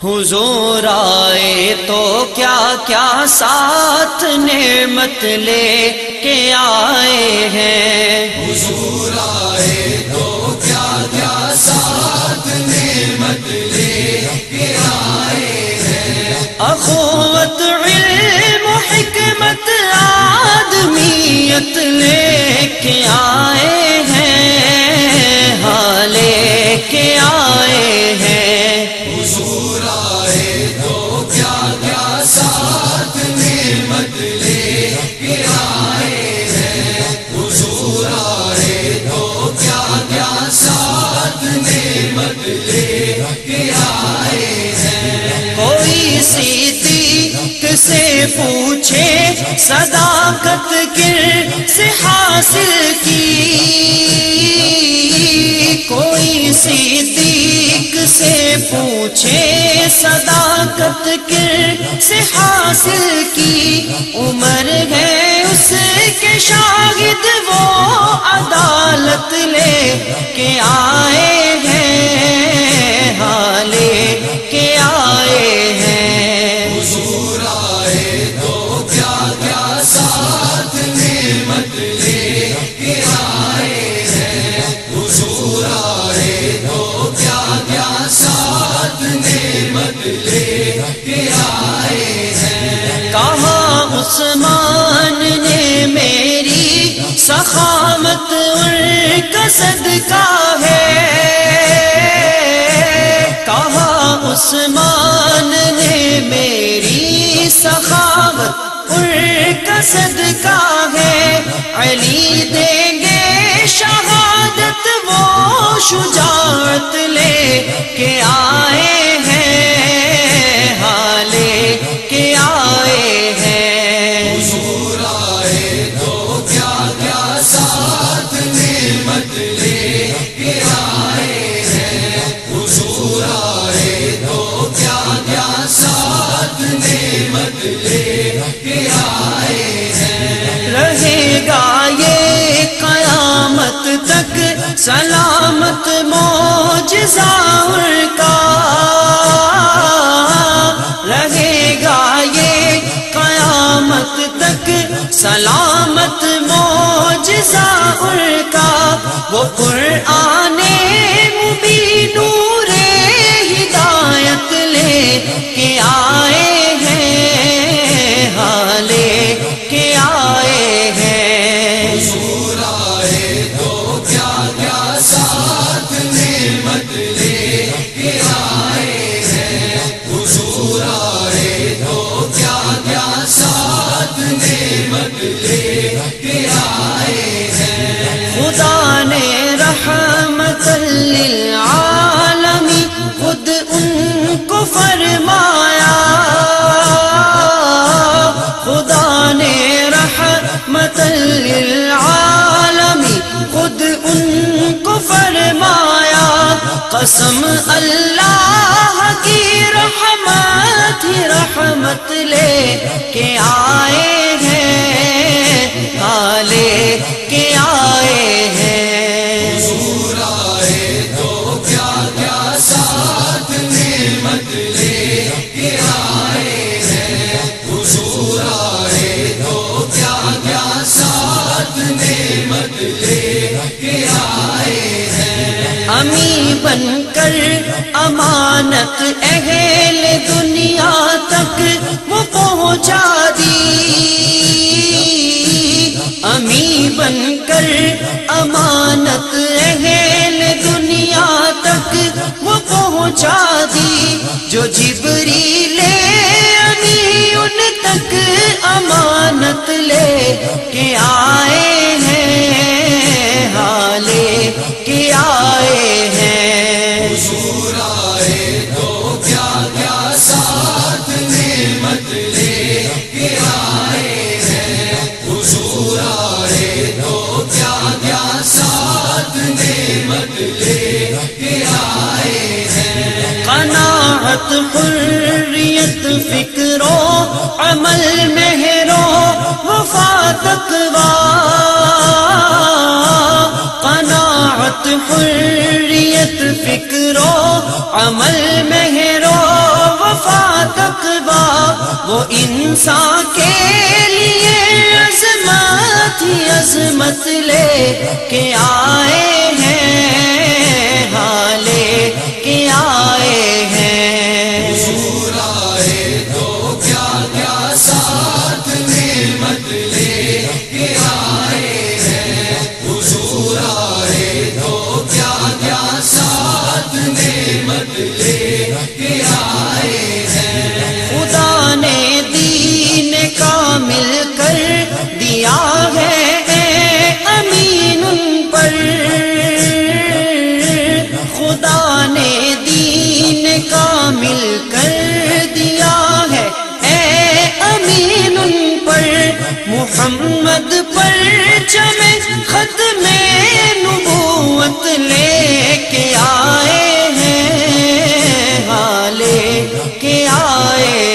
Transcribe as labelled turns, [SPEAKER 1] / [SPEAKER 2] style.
[SPEAKER 1] حضور آئے تو کیا کیا ساتھ نعمت لے کے آئے ہیں،
[SPEAKER 2] حضور آئے تو کیا کیا ساتھ نعمت لے کے آئے ہیں،
[SPEAKER 1] اخوت علم و حکمت آدمیت لے کے آئے ہیں، ہاں لے کے آئے ہیں۔
[SPEAKER 2] حضور آئے تو کیا کیا ساتھ نعمت لے کے آئے ہیں، حضور آئے تو کیا کیا ساتھ نعمت لے کے آئے ہیں۔
[SPEAKER 1] کوئی صدیق سے پوچھے صداقت کر سے حاصل کی، کوئی صدیق سے پوچھے صداقت کر سے حاصل کی، عمر ہے اس کے شاہد وہ عدالت لے کے آئے ہیں، ہاں لے کے آئے ہیں۔
[SPEAKER 2] حضور آئے تو کیا کیا ساتھ نعمت لے کے آئے ہیں، حضور آئے تو کیا کیا ساتھ نعمت لے کے آئے ہیں۔
[SPEAKER 1] کہاں عثمان نے میری سخاوت ان کا صدقہ ہے، کہاں عثمان نے میری سخاوت ان کا صدقہ ہے، علی دیں گے شہادت وہ شجاعت لے کے آئے ہیں، ہاں لے کے آئے ہیں۔
[SPEAKER 2] حضور آئے تو کیا کیا ساتھ نعمت لے کے آئے ہیں، حضور آئے تو کیا کیا ساتھ نعمت لے کے آئے ہیں۔
[SPEAKER 1] رہے گا یہ قیامت تک سلامت معجزہ ان کا، رہے گا یہ قیامت تک سلامت معجزہ ان کا، وہ قرآن مبین نور ہدایت لے کے آئے ہیں، ہاں لے کے آئے ہیں۔
[SPEAKER 2] حضور آئے تو کیا کیا ساتھ نعمت لے کے آئے ہیں، حضور آئے تو کیا کیا ساتھ نعمت لے کے آئے ہیں۔
[SPEAKER 1] خدا نے رحمت للعالمین خود ان کو فرمایا، خدا نے رحمت للعالمین خود ان کو فرمایا، قسم اللہ کی رحمت ہی رحمت لے کے آئے ہیں، ہاں لے کے آئے ہیں۔
[SPEAKER 2] حضور آئے تو کیا کیا ساتھ نعمت لے کے آئے ہیں، حضور آئے تو کیا کیا ساتھ نعمت لے کے آئے ہیں۔
[SPEAKER 1] امی بن کر امانت اہل دنیا تک وہ پہنچا دی، امی بن کر امانت اہل دنیا تک وہ پہنچا دی، جو جبریل امی ان تک امانت لے کے آئے ہیں، ہاں لے کے آئے ہیں۔
[SPEAKER 2] حضور آئے تو کیا کیا ساتھ نعمت لے کے آئے ہیں، حضور آئے تو کیا کیا ساتھ نعمت لے کے آئے ہیں۔
[SPEAKER 1] قناعت حریت فکر و عمل مہر و وفا تقویٰ، قناعت حریت فکر و عمل مہر و عصمت لے کے آئے ہیں، ہاں لے کے آئے ہیں۔
[SPEAKER 2] حضور آئے تو کیا کیا ساتھ نعمت لے کے آئے ہیں، حضور آئے تو کیا کیا ساتھ نعمت لے کے آئے ہیں۔
[SPEAKER 1] خدا نے دین کامل کر دیا ہے امین ان پر، خدا نے دین کامل کر دیا ہے اے امین ان پر، محمد پر چمے ختم نبوت لے کے آئے ہیں، ہاں لے کے آئے